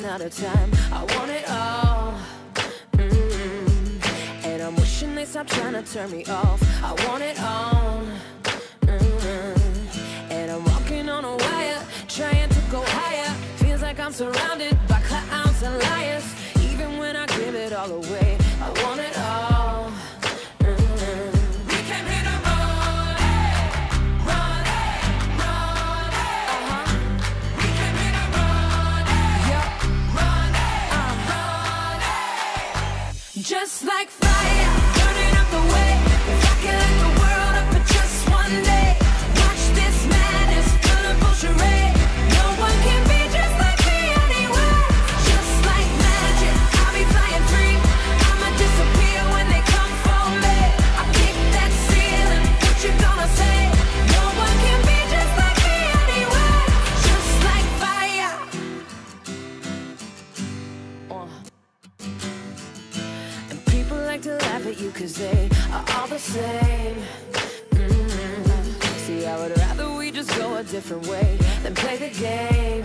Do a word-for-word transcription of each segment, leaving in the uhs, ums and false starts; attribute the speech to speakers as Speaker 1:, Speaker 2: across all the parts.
Speaker 1: running out of time. I want it all. Mm-hmm. And I'm wishing they stop trying to turn me off. I want it all. Mm-hmm. And I'm walking on a wire, trying to go higher. Feels like I'm surrounded by clowns and liars. Even when I give it all away, I want it all. Mm-hmm. We came here to run, run, run. Uh-huh. We came here to run, yep. Run, uh, run. Just like fire, burning up the way. If I could light the world up for just one day, watch this madness, colorful charade. No one can be just like me anyway. Just like magic, I'll be flying free. I'ma disappear when they come for me. I kick that ceiling, what you gonna say? No one can be just like me anyway. Just like fire. Uh. And people like to laugh at you cause they are all the same. Mm-hmm. See, I would rather we just go a different way than play the game.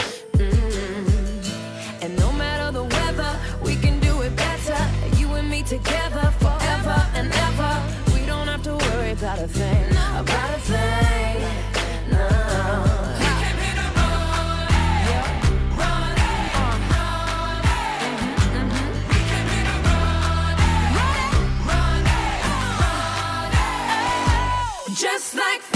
Speaker 1: Mm-hmm. And no matter the weather, we can do it better. You and me together forever and ever. We don't have to worry about a thing, about a thing, no. Just like